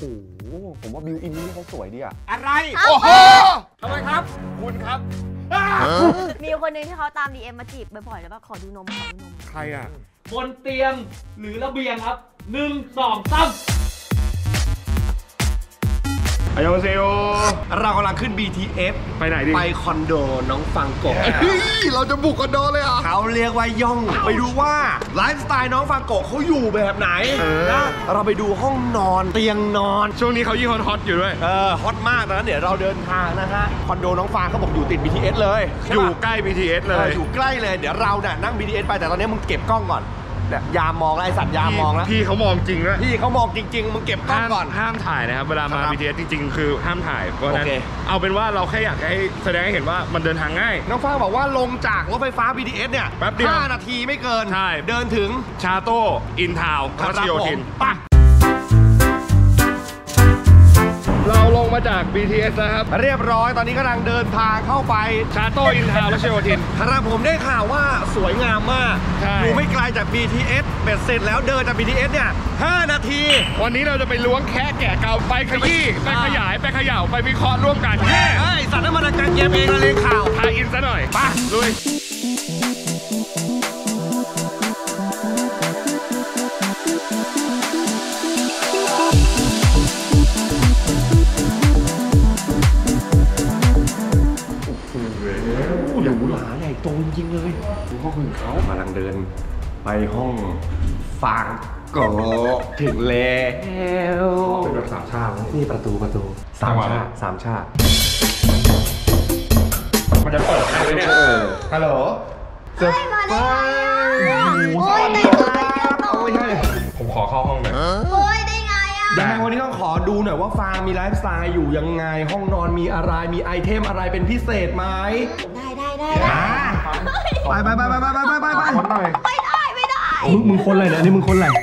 ผมว่าบิวอินนี่เขาสวยดีอะอะไรโอ้โหทำไมครับคุณครับมีคนหนึ่งที่เขาตาม DM มาจีบบ่อยๆแล้วว่าขอดูนมใครอะบนเตียงหรือระเบียงครับ1 2 3 อายองเซโยเรากำลังขึ้น BTS ไปไหนดิไปคอนโดน้องฟังโกะเราจะบุกคอนโดเลยเหรอเขาเรียกว่าย่องไปดูว่าไลฟ์สไตล์น้องฟังโกะเขาอยู่แบบไหนนะเราไปดูห้องนอนเตียงนอนช่วงนี้เขายิ่งฮอตอยู่ด้วยฮอตมากนะเดี๋ยวเราเดินทางนะฮะคอนโดน้องฟางเขาบอกอยู่ติด BTS เลยอยู่ใกล้ BTS เลยอยู่ใกล้เลยเดี๋ยวเราเนี่ยนั่ง BTS ไปแต่ตอนนี้มึงเก็บกล้องก่อนยามมองไอ้สัตว์ยามมองแล้วพี่เขามองจริงนะพี่เขามองจริงๆมึงเก็บกล้องก่อนห้ามถ่ายนะครับเวลามา BTS จริงๆคือห้ามถ่ายเพราะนั้นเอาเป็นว่าเราแค่อยากให้แสดงให้เห็นว่ามันเดินทางง่ายน้องฟ้าบอกว่าลงจากรถไฟฟ้า BTS เนี่ยแป๊บเดียว 5 นาทีไม่เกินใช่เดินถึงชาโต้อินทาวน์รัชโยธินป่ะเราลงมาจาก BTS นะครับเรียบร้อยตอนนี้กำลังเดินทางเข้าไปชาโต้อินทาวน์รัชโยธินครับผมได้ข่าวว่าสวยงามมากอยู่ไม่ไกลจาก BTS เบ็ดเสร็จแล้วเดินจาก BTS เนี่ย5 นาทีวันนี้เราจะไปล้วงแค่แกะเกาไปขยี้ไปขยายไปเขย่าไปวิเคราะห์ร่วมกันสัตว์น้ำมันการเกมเองเลยข่าวทายอินซะหน่อยไปลุยหรูหราใหญ่โตจริงเลยดูห้องของเขากำลังเดินไปห้องฟางโกะถึงแล้วเป็นแบบ3 ชาตินี่ประตู3 ชาติมันจะเปิดได้ไหมเนี่ยฮัลโหลเฮ้ยมาได้ไงอ่ะโอ้ยได้ไงผมขอเข้าห้องหน่อยโอ้ยได้ไงอ่ะยังไงวันนี้ต้องขอดูหน่อยว่าฟางมีไลฟ์สไตล์อยู่ยังไงห้องนอนมีอะไรมีไอเทมอะไรเป็นพิเศษไหมได้ไปไม่ได้มึงคนอะไรเนี่ยนี่มึงคนอะไร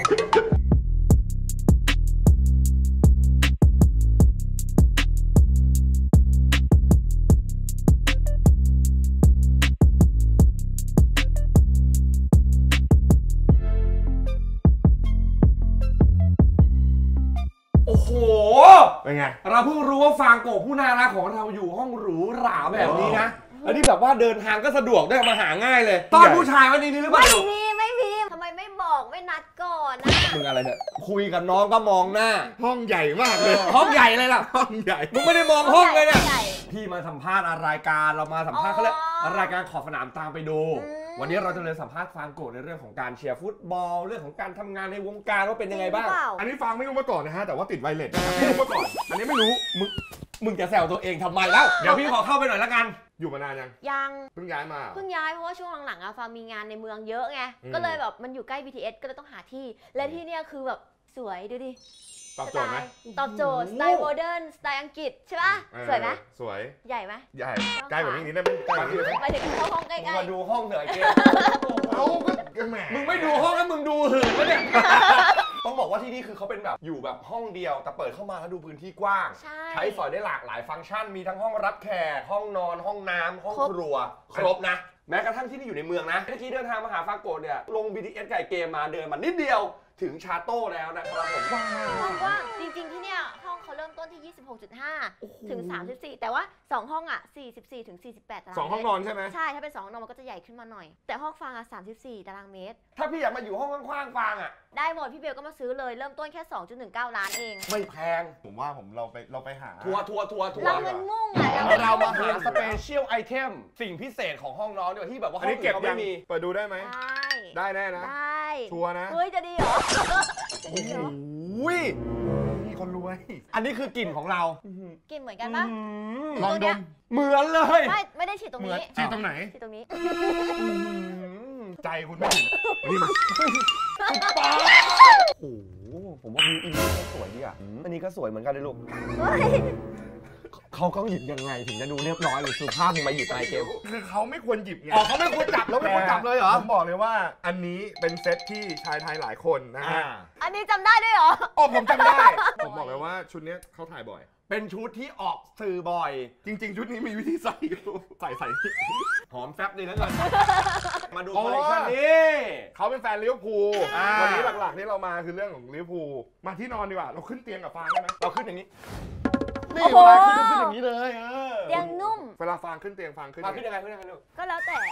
โอ้โหเป็นไงเราเพิ่งรู้ว่าฟางโกะผู้น่ารักของเราอยู่ห้องหรูหราแบบนี้นะอันนี้แบบว่าเดินทางก็สะดวกได้มาหาง่ายเลยตอนผู้ชายวันนี้หรือเปล่าไม่มีทำไมไม่บอกไม่นัดก่อนนะมึงอะไรเนี่ยคุยกับน้องก็มองหน้าห้องใหญ่มากเลยห้องใหญ่เลยล่ะห้องใหญ่มึงไม่ได้มองห้องเลยเนี่ยพี่มาสัมภาษณ์รายการเรามาสัมภาษณ์เขาเลยรายการขอบสนามตามไปดูวันนี้เราจะเลยสัมภาษณ์ฟางโกะในเรื่องของการเชียร์ฟุตบอลเรื่องของการทำงานในวงการว่าเป็นยังไงบ้างอันนี้ฟังไม่รู้มาก่อนนะฮะแต่ว่าติดไวเลสไม่รู้มาก่อนอันนี้ไม่รู้มึงจะแซวตัวเองทำไมแล้วเดี๋ยวพี่ขอเข้าไปหน่อยละกันอยู่มานานยังเพิ่งย้ายมาเพราะว่าช่วงหลังๆอะฟามีงานในเมืองเยอะไงก็เลยแบบมันอยู่ใกล้ BTS ก็เลยต้องหาที่และที่เนี่ยคือแบบสวยดูดิตอบโจทย์ไหมตอบโจทย์สไตล์โมเดิร์นสไตล์อังกฤษใช่ป่ะสวยไหมสวยใหญ่ไหมใหญ่ใกล้แบบนี้ได้ไหมใกล้แบบนี้ไปถึงเข้าห้องใกล้ๆมาดูห้องเถอะเกมเอาก็แหมมึงไม่ดูห้องแล้วมึงดูหื่นแล้วเนี่ยต้องบอกว่าที่นี่คือเขาเป็นแบบอยู่แบบห้องเดียวแต่เปิดเข้ามาแล้วดูพื้นที่กว้างใช้สอยได้หลากหลายฟังก์ชันมีทั้งห้องรับแขกห้องนอนห้องน้ำห้องครัวครบนะแม้กระทั่งที่นี่อยู่ในเมืองนะเมื่อกี้เดินทางมาหาฟางโกะเนี่ยลง BTS ไก่เกมมาเดินมานิดเดียวถึงชาโต้แล้วนะครับผมกว้างจริงๆที่เนี่ยห้องเขาเริ่มต้นที่ 26.5 ถึง 34แต่ว่า2ห้องอ่ะ44 ถึง 48 ตารางเมตร 2 ห้องนอนใช่ไหมใช่ถ้าเป็น2ห้องนอนมันก็จะใหญ่ขึ้นมาหน่อยแต่ห้องฟางอ่ะ34 ตารางเมตรถ้าพี่อยากมาอยู่ห้องกว้างๆฟางอ่ะได้หมดพี่เบลก็มาซื้อเลยเริ่มต้นแค่ 2.19 ล้านเองไม่แพงผมว่าเราไปหาทัวร์เราเงินมุ่งอ่ะเรามาหาสเปเชียลไอเทมสิ่งพิเศษของห้องนอนที่แบบว่าห้องอื่นเขาไม่มีเปิดดูได้ไหมได้แน่นะได้ชัวร์นะเฮ้ยจะดีเหรอโอ้โหมีคนรวยอันนี้คือกลิ่นของเรากลิ่นเหมือนกันปะลองดมเหมือนเลยไม่ได้ฉีดตรงนี้ฉีดตรงไหนฉีดตรงนี้ใจคุณไม่ถึงนี่มาป้าโอ้โหผมว่าบิวอินนี่ก็สวยดีอ่ะอันนี้ก็สวยเหมือนกันเลยลูกเขาหยิบยังไงถึงจะดูเรียบร้อยหรือสุภาพถึงมาหยิบไอเกมคือเขาไม่ควรหยิบไงเขาไม่ควรจับแล้วไม่ควรจับเลยเหรอผมบอกเลยว่าอันนี้เป็นเซตที่ชายไทยหลายคนนะฮะอันนี้จำได้ด้วยเหรอผมจำได้ผมบอกเลยว่าชุดนี้เขาถ่ายบ่อยเป็นชุดที่ออกสื่อบ่อยจริงๆชุดนี้มีวิธีใส่ใส่หอมแฟบดีแล้วกันมาดูคอลเลคชันนี้เขาเป็นแฟนลิเวอร์พูลวันนี้หลักๆที่เรามาคือเรื่องของลิเวอร์พูลมาที่นอนดีกว่าเราขึ้นเตียงกับฟางได้ไหมเราขึ้นอย่างนี้นี่เวลาขึ้นอย่างนี้เลยเตียงนุ่มเวลาฟางขึ้นเตียงฟางขึ้นยังไงลูกก็แล้วแต่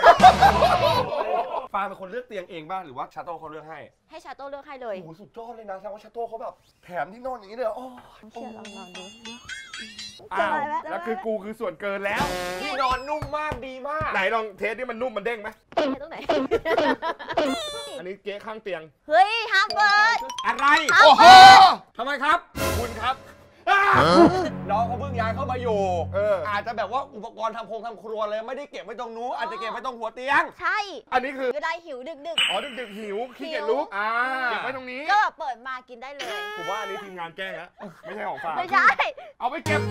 ฟางเป็นคนเลือกเตียงเองป่ะหรือว่าชาโต้เขาเลือกให้ชาโต้เลือกให้เลยโอ้โหสุดยอดเลยนะแสดงว่าชาโต้เขาแบบแถมที่นอนอย่างนี้เลยโอ้เชื่อลองนอนดูอ้าวแล้วคือกูคือส่วนเกินแล้วที่นอนนุ่มมากดีมากไหนลองเทสที่มันนุ่มมันเด้งไหมตรงไหนอันนี้เก๊ข้างเตียงเฮ้ยห้ามเปิดอะไรโอ้โหทำไมครับคุณครับน้องเขาเพิ่งย้ายเข้ามาอยู่อาจจะแบบว่าอุปกรณ์ทำครัวเลยไม่ได้เก็บไว้ตรงนู้นอาจจะเก็บไว้ตรงหัวเตียงใช่อันนี้คือก็ได้หิวดึกอ๋อดึกหิวขี้เกียจลุกเก็บไว้ตรงนี้ก็เปิดมากินได้เลยผมว่าอันนี้ทีมงานแกล้งแล้วไม่ใช่ของฟางไม่ใช่เอาไปเก็บ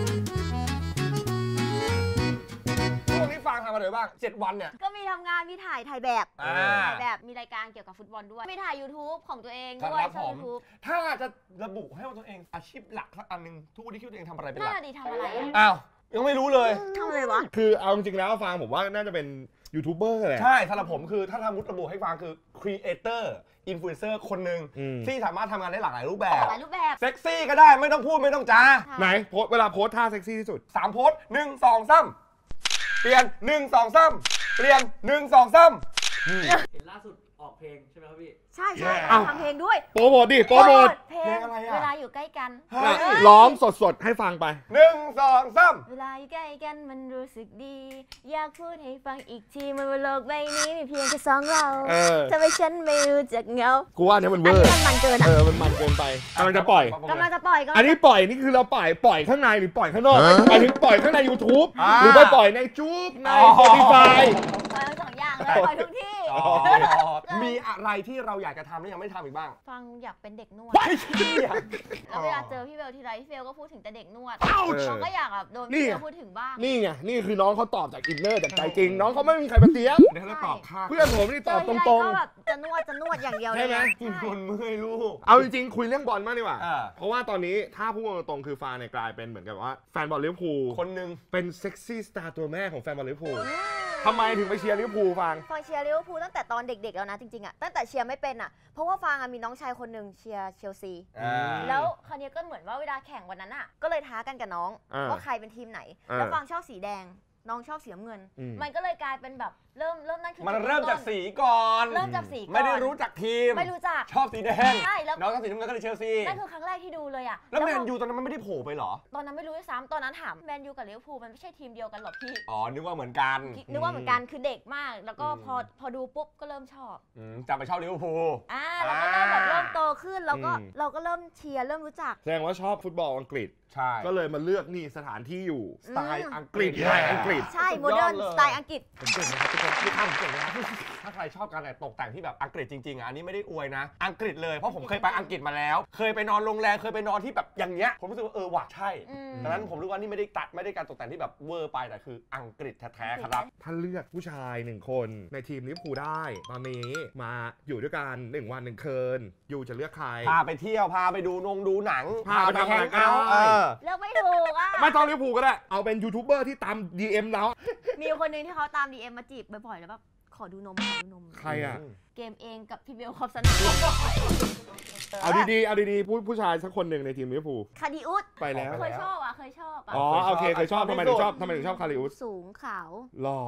ช่วงนี้ฟางทำอะไรบ้าง7 วันเนี่ยก็มีทำงานมีถ่ายแบบมีรายการเกี่ยวกับฟุตบอลด้วยมีถ่าย YouTube ของตัวเองด้วยช่อง YouTube ถ้าจะระบุให้ว่าตัวเองอาชีพหลักสักอันนึงทุกวันนี้คิดตัวเองทำอะไรเป็นหลักน่าดีทำอะไรอ้าวยังไม่รู้เลยทำอะไรวะคือเอาจริงๆแล้วฟางผมว่าน่าจะเป็นยูทูบเบอร์แหละใช่สำหรับผมคือถ้าทำมุดระบุให้ฟางคือครีเอเตอร์อินฟลูเอนเซอร์คนหนึ่งที่สามารถทำงานได้หลากหลายรูปแบบเซ็กซี่ก็ได้ไม่ต้องพูดไม่ต้องจ้าไหนโพสเวลาโพสท่าเซ็กซี่ที่สุด 3โพส1 2 3เปลี่ยน1 2 3เปลี่ยน1 2 3 เห็นล่าสุดออกเพลงใช่ไหมครับพี่ใช่ทำเพลงด้วยโปรโมทดิโปรโมทเพลงอะไรอะเวลาอยู่ใกล้กันร้องสดๆให้ฟังไป 1 2 3 เวลาอยู่ใกล้กันมันรู้สึกดีอยากพูดให้ฟังอีกทีมันว่าโลกใบนี้มีเพียงแค่2เราทำไมฉันไม่รู้จักเงากูว่าเนี่ยมันเวอร์มันเกินมันมันเกินไปกำลังจะปล่อยอันนี้ปล่อยนี่คือเราปล่อยข้างในหรือปล่อยข้างนอกหมายถึงปล่อยข้างใน YouTube หรือไปปล่อยในจู๊บใน Spotify ปล่อย2 อย่างเลยปล่อยทุกที่มีอะไรที่เราอยากจะทำแล้วยังไม่ทำอีกบ้างฟังอยากเป็นเด็กนวดแล้วเวลาเจอพี่เบลทีไรพี่เบลก็พูดถึงแต่เด็กนวดน้องก็อยากแบบโดนพี่เบลพูดถึงบ้างนี่ไงนี่คือน้องเขาตอบจากอินเนอร์จากใจจริงน้องเขาไม่มีใครมาเตี้ยเดี๋ยวเราตอบค่ะเพื่อนผมนี่ตอบตรงๆแบบจะนวดอย่างเดียวเลยใช่ไหมคนเมื่อยลูกเอาจริงๆคุยเรื่องบอลมากดีกว่าเพราะว่าตอนนี้ถ้าพูดตรงๆคือฟางเนี่ยกลายเป็นเหมือนกับว่าแฟนบอลลิเวอร์พูลคนหนึ่งเป็นเซ็กซี่สตาร์ตัวแม่ของแฟนบอลลิเวอร์พูลทำไมถึงไปเชียร์ลิเวอร์พูลฟางเชียร์ลิเวอร์พูลตั้งแต่ตอนเด็กๆแล้วนะจริงๆอ่ะตั้งแต่เชียร์ไม่เป็นอ่ะเพราะว่าฟางมีน้องชายคนหนึ่งเชียร์เชลซีแล้วคราวนี้ก็เหมือนว่าเวลาแข่งวันนั้นอ่ะก็เลยท้ากันกับน้องว่าใครเป็นทีมไหนแล้วฟางชอบสีแดงน้องชอบสีน้ำเงินมันก็เลยกลายเป็นแบบเริ่มนั่นคือมันเริ่มจากสีก่อนไม่ได้รู้จักทีมไม่รู้จักชอบสีแดงใช่แล้วน้องชอบสีน้ำเงินก็เลยเชลซีนั่นคือครั้งแรกที่ดูเลยอ่ะแล้วแมนยูตอนนั้นมันไม่ได้โผล่ไปหรอตอนนั้นไม่รู้ด้วยซ้ำตอนนั้นถามแมนยูกับลิเวอร์พูลมันไม่ใช่ทีมเดียวกันหรอกพี่อ๋อนึกว่าเหมือนกันคือเด็กมากแล้วก็พอดูปุ๊บก็เริ่มชอบจำไปชอบลิเวอร์พูลแล้วก็เริ่มแบบเริ่มโตขึ้นแล้วก็เราก็เริ่มเชียร์เริ่มรู้จักแสดงว่าชอบฟุตบอลอังกฤษใช่ก็เลยมาเลือกนี่สถานที่อยู่สไตล์อังกฤษใช่โมเดิร์นสไตล์อังกฤษผมเก่งนะครับทุกคนที่ข้ามเก่งนะครับถ้าใครชอบการตกแต่งที่แบบอังกฤษจริงๆอันนี้ไม่ได้อวยนะอังกฤษเลยเพราะผมเคยไปอังกฤษมาแล้วเคยไปนอนโรงแรมเคยไปนอนที่แบบอย่างเงี้ยผมรู้สึกว่าว่ะใช่ดังนั้นผมรู้ว่านี่ไม่ได้การตกแต่งที่แบบเวอร์ไปแต่คืออังกฤษแท้ๆครับท่านเลือกผู้ชาย1 คนในทีมลิเวอร์พูลได้ตอนนี้มาอยู่ด้วยกัน1 วัน 1 คืนอยู่จะเลือกใครพาไปเที่ยวพาไปดูหนังพาไปทำอะไรกันเลือกไม่ถูกอ่ะไม่ต้องลิเวอร์พูลก็ได้เอาเป็นยูทูบเบอร์ที่ตาม DM แล้วมีคนหนึ่งที่เขาตาม DM มาจีบบ่อยๆแล้วแบบขอดูนมใครอ่ะเกมเองกับพี่เบลคอบสนามเอาดีๆผู้ชายสักคนหนึ่งในทีมลิเวอร์พูลคาดิอุสไปแล้วเคยชอบอ๋อโอเคเคยชอบทำไมถึงชอบคาดิอุสสูงขาวหล่อ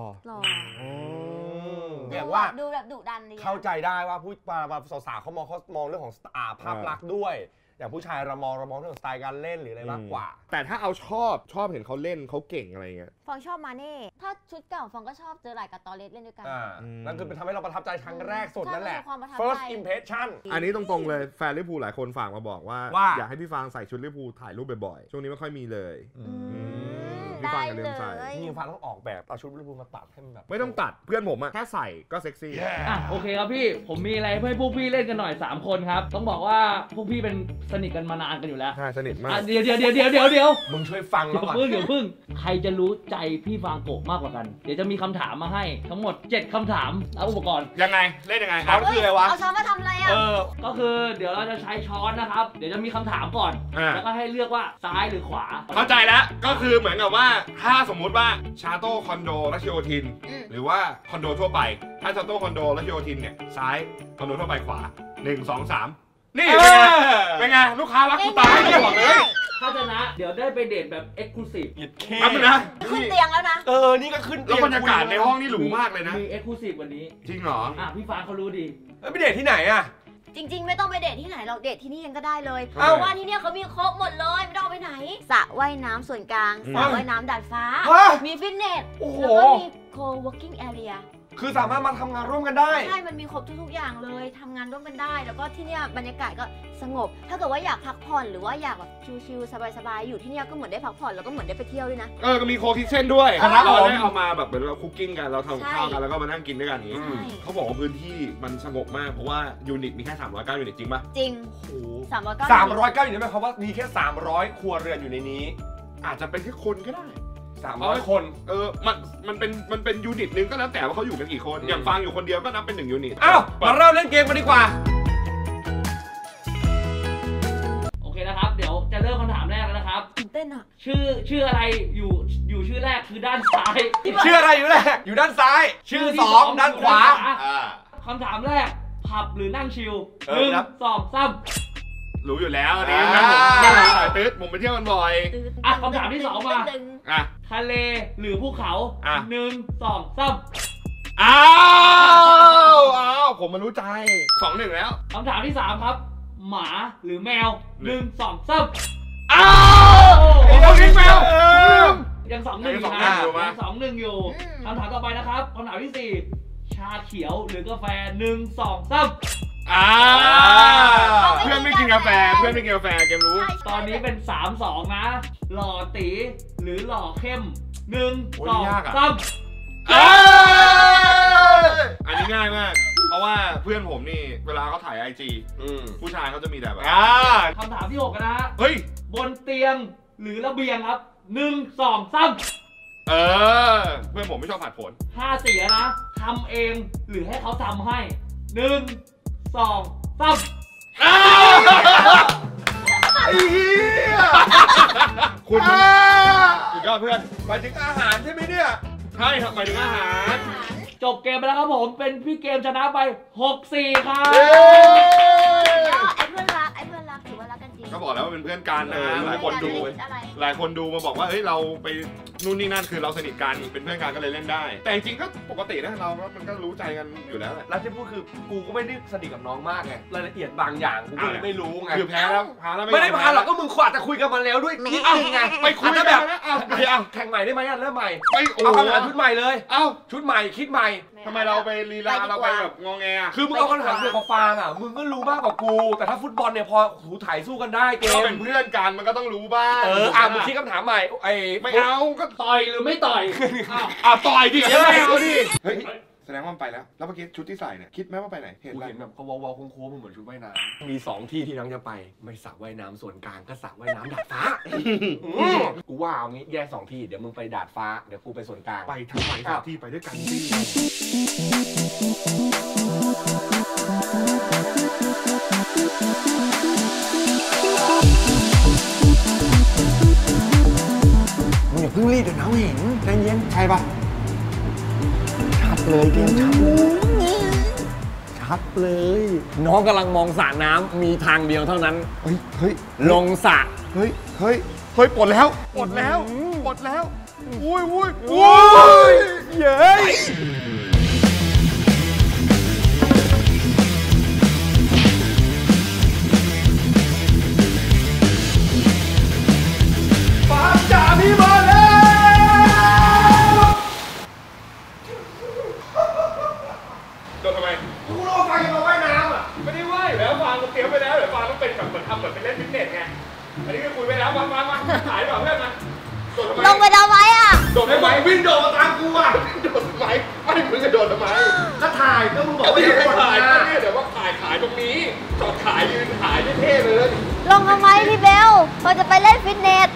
แบบว่าดูแบบดุดันดีเข้าใจได้ว่าผู้สาวเขามองเรื่องของภาพลักษณ์ด้วยอย่างผู้ชายเรามองเรื่องสไตล์การเล่นหรืออะไรมากกว่าแต่ถ้าเอาชอบเห็นเขาเล่นเขาเก่งอะไรเงี้ยฟองชอบมาเน่ถ้าชุดเก่าฟองก็ชอบเจอหลายกับตอเลสเล่นด้วยกันนั่นคือเป็นทำให้เราประทับใจครั้งแรกสุดนั่นแหละ first impression อันนี้ตรงๆเลยแฟนลิเวอร์พูลหลายคนฝากมาบอกว่าอยากให้พี่ฟางใส่ชุดลิเวอร์พูลถ่ายรูปบ่อยๆช่วงนี้ไม่ค่อยมีเลยพี่ฟางอย่าลืมใส่จริงๆฟางต้องออกแบบเอาชุดลิเวอร์พูลมาตัดให้มันแบบไม่ต้องตัดเพื่อนผมอะแค่ใส่ก็เซ็กซี่โอเคครับพี่ผมมีอะไรให้พวกพี่เล่นกันหน่อย3คนครับต้องบอกว่าพวกพี่เป็นสนิทกันมานานกันอยู่แล้วใช่สนิทมากเดี๋ยวมึงช่วยฟังมาก่อนเดี๋ยวพึ่งใครจะรู้ใจพี่ฟางโกะมากกว่ากันเดี๋ยวจะมีคำถามมาให้ทั้งหมด7คำถามแล้วอุปกรณ์ยังไงเล่นยังไงคช้รัอบ นคืออะไรวะเอาช้อนมาทำอะไรอ่ะก็คือเดี๋ยวเราจะใช้ช้อนนะครับเดี๋ยวจะมีคำถามก่อนแล้วก็ให้เลือกว่าซ้ายหรือขวาเข้าใจแล้วก็คือเหมือนกับว่าถ้าสมมุติว่าชาโต้คอนโดรัชโยธินหรือว่าคอนโดทั่วไปถ้าชาโต้คอนโดรัชโยธินเนี่ยซ้ายคอนโดทั่วไปขวา1 2 3นี่เป็นไงลูกค้ารักกูตายไม่บอกเลยถ้าชนะเดี๋ยวได้ไปเดทแบบเอ็กซ์คลูซีฟแป๊บนึงนะขึ้นเตียงแล้วนะนี่ก็ขึ้นแล้วบรรยากาศในห้องนี่หรูมากเลยนะมีเอ็กซ์คลูซีฟวันนี้จริงเหรอพี่ฟางเขารู้ดีไปเดทที่ไหนอะจริง ๆ ไม่ต้องไปเดทที่ไหนหรอกเดทที่นี่ยังก็ได้เลยเอ้าเพราะว่าที่เนี่ยเขามีครบหมดเลยไม่ต้องเอาไปไหนสระว่ายน้ำส่วนกลางสระว่ายน้ำดาดฟ้า มีฟิตเนสโอ้โหแล้วก็มี co-working area คือสามารถมาทำงานร่วมกันได้ใช่ มันมีครบทุกๆอย่างเลยทำงานร่วมกันได้ แล้วก็ที่เนี่ยบรรยากาศก็สงบ ถ้าเกิดว่าอยากพักผ่อนหรือว่าอยากแบบชิลๆสบายๆอยู่ที่เนี่ยก็เหมือนได้พักผ่อนแล้วก็เหมือนได้ไปเที่ยวด้วยนะก็มีโคคิเช่นด้วยครับเราผมได้เอามาแบบเหมือนเราคุกกิ้งกันเราทำข้าวกันแล้วก็มานั่งกินด้วยกันอย่างนี้ใช่เขาบอกว่าพื้นที่มันสงบมากเพราะว่ายูนิตมีแค่309ยูนิตจริงป่ะจริงโอ้โห 309 อยู่ในหมายความว่ามีแค่300ครัวเรือนอยู่ในนี้อาจจะเป็นแค่คนก็ได้ 300 คนมันเป็นยูนิตนึงก็แล้วแต่ว่าเขาอยู่กันกี่คนอย่างฟังอยู่คนเดียวก็นับเป็น1ยูนิตอ้าวมาเริ่มเล่นเกมกันดีกว่าโอเคนะครับ เดี๋ยวจะเริ่มคำถามแรกแล้วนะครับตื่นเต้นอ่ะชื่ออะไรอยู่ชื่อแรกคือด้านซ้ายชื่ออะไรอยู่แรกอยู่ด้านซ้าย ชื่อที่ 2 ด้านขวาคำถามแรกผับหรือนั่งชิลครับ 1 2 3 รู้อยู่แล้วอันนี้อ่าผมสายตืดผมไปเที่ยวกันบ่อยคำถามที่ 2 มาอ่ะทะเลหรือภูเขา 1 2 3 อ้าวผมมารู้ใจ2-1แล้วคำถามที่ 3 ครับ หมาหรือแมว 1 2 3 อ้าวไอ้ตัวนี้แมวยัง2-1อยู่ยังนะ 2-1อยู่ปะยัง2-1อยู่คำถามต่อไปนะครับคำถามที่ 4 ชาเขียวหรือกาแฟ 1 2 3 เพื่อนไม่กินกาแฟเกมรู้ตอนนี้เป็น 3-2 นะ หล่อตีหรือหล่อเข้ม 1 โอ้ย 2 ยากอะ 3 อันนี้ง่ายมาก เพราะว่าเพื่อนผมนี่เวลาเขาถ่าย IG ผู้ชายเขาจะมีแต่แบบคำถามที่ 6 นะฮะเฮ้ยบนเตียงหรือระเบียงครับ 1 2 3 เพื่อนผมไม่ชอบผัดผล 5 4แล้วนะทำเองหรือให้เขาทำให้ 1 2 3 ไอ้เหี้ยคุณสุดยอดเพื่อนหมายถึงอาหารใช่ไหมเนี่ยใช่ครับหมายถึงอาหารจบเกมไปแล้วครับผม เป็นพี่เกมชนะไป 6-4 ครับไอ้เพื่อนรักถือว่ารักกันจริงก็บอกแล้วว่าเป็นเพื่อนกันนะหลายคนดูอะไรหลายคนดูมาบอกว่าเฮ้ยเราไปนู่นนี่นั่นคือเราสนิทกันเป็นเพื่อนกันก็เลยเล่นได้ แต่จริงๆก็ปกตินะเราก็มันก็รู้ใจกันอยู่แล้วแหละแล้วที่พูดคือกูก็ไม่ได้สนิทกับน้องมากไงรายละเอียดบางอย่างกูก็เลยไม่รู้ไงคือแพ้แล้วแล้วไม่ได้พาหรอกก็มึงขวาดจะคุยกันมาแล้วด้วยนิดนึงไงไปคุยอาจจะแบแบบ บเอาแข่งใหม่ได้ไหมเริ่มใหม่ไปโอ้เอาคำถามชุดใหม่เลยเอ้าชุดใหม่คิดใหม่ทำไมเราไปลีลาเราไปแบบงอแงคือมึงเอาคำถามเกี่ยวกับฟางอ่ะมึงก็รู้มากกว่ากู แต่ถ้าฟุตบอลเนี่ยพอหูถ่ายสู้กันได้เกเรามเป็นเพื่อนกันมันก็ต้องรู้บ้างมึงคิดคำถามใหม่ไม่เอาก็ต่อยหรือไม่ต่อยต่อยดิไม่เอาดิเฮ้ยแสดงว่ามันไปแล้วแล้วเมื่อกี้ชุดที่ใส่เนี่ยคิดไหมว่าไปไหนเห็นกูอะไรเห็นแบบเขาวอลโค้งๆเหมือนชุดว่ายน้ำมี2ที่ที่น้องจะไปไม่สระว่ายน้ำส่วนกลางก็สระว่ายน้ำดาดฟ้ากูว่าเอางี้แยก2ที่เดี๋ยวมึงไปดาดฟ้าเดี๋ยวกูไปส่วนกลางไปทั้งไปสามที่ไปด้วยกันสิมึงอย่าเพิ่งรีบเดี๋ยวน้องเห็นใจเย็นใช่ปะชัดเลยเกมชัดเลยน้องกำลังมองสระน้ำมีทางเดียวเท่านั้นเฮ้ยลงสระเฮ้ยปลดแล้วอุ้ยเย้ยฟ้าจ่าพี่มาแล้วโดนทำไมกูรอฟังยังมาว่ายน้ำอ่ะไม่ได้ว่าอยู่แล้วฟางมันเตรียมไปแล้วเดี๋ยวฟางต้องเป็นแบบเหมือนทำแบบเป็นเล่นฟิตเนสไงอันนี้ก็คุยไปแล้วมาถ่ายหน่อยเพื่อนมาโดนทำไมลงไปทำไมอ่ะโดดได้ไหมวิ่งโดดมาตามกูอ่ะโดดทำไมไม่มึงจะโดดทำไมก็ถ่ายก็มึงบอกว่าไม่อย่าได้ให้ถ่าถ่าย ยเนี่ยเดี๋ยวว่าขายตรงนี้จอดขายยืนขายเท่ๆเลยลงทำไมพี่เบลเราจะไปเล่นฟิตเนส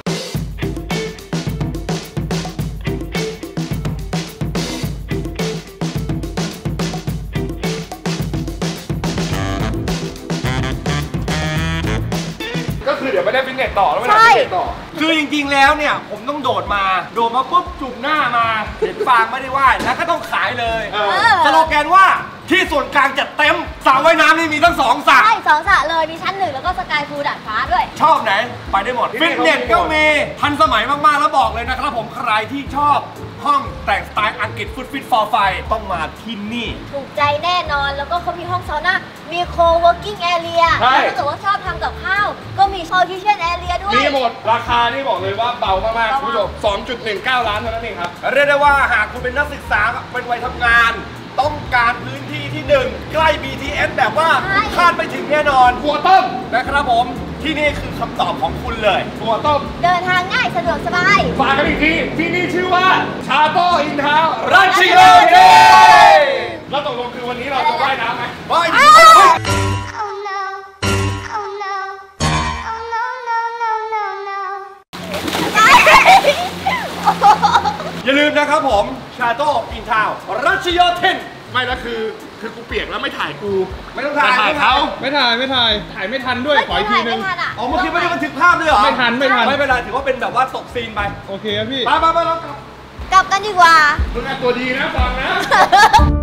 ก็คือเดี๋ยวไม่ได้ฟิตเนสต่อแล้วไม่ได้ฟิตเนสต่อคือจริงๆแล้วเนี่ยผมต้องโดดมาปุ๊บจุ่มหน้ามาเห็นฟางไม่ได้ว่ายแล้วก็ต้องขายเลย สโลแกนว่าที่ส่วนกลางจัดเต็มสระว่ายน้ำนี่มีทั้ง2 สระใช่2 สระเลยมีชั้น 1 แล้วก็สกายพูลดาดฟ้าด้วยชอบไหน ไปได้หมด ฟิตเนสก็มีทันสมัยมากๆแล้วบอกเลยนะครับผมใครที่ชอบห้องแต่งสไตล์อังกฤษฟิตฟอร์ไฟต้องมาที่นี่ถูกใจแน่นอนแล้วก็เขามีห้องซาวน่ามี co-working area ใช่แล้วถ้าเกิดว่าชอบทำกับข้าว ก็มี show kitchen area ด้วยมีหมดราคานี่บอกเลยว่าเบามากๆคุณผู้ชม 2.19 ล้านเท่านั้นเองครับเรียกได้ว่าหากคุณเป็นนักศึกษาเป็นวัยทำงาน ต้องการพื้นที่ที่ 1 ใกล้ BTS แบบว่าใช่คาดไม่ถึงแน่นอนถั่วต้มนะครับผมที่นี่คือคำตอบของคุณเลยถั่วต้มเดินทางง่ายสะดวกสบายฝากกันอีกทีที่นี่ชื่อว่าชาโต้อินทาวน์รัชโยธินแล้วตกลงคือวันนี้เราจะว่ายน้ำไหมไป Oh no. Oh no. Oh no, no, no, no, no. อย่าลืมนะครับผมชาโต้อินทาวน์รัชโยธินไม่แล้วคือกูเปียกแล้วไม่ถ่ายกูไม่ต้องถ่ายถ่ายเขาไม่ถ่ายถ่ายไม่ทันด้วยขออีกทีนึงไม่ทันอ่ะอ๋อเมื่อกี้ไม่ได้บันทึกภาพด้วยเหรอไม่ทันไม่เป็นไรถือว่าเป็นแบบว่าตกซีนไปโอเคครับพี่ไปเรากลับกลับกันดีกว่ามึงอ่ะตัวดีนะฟังนะ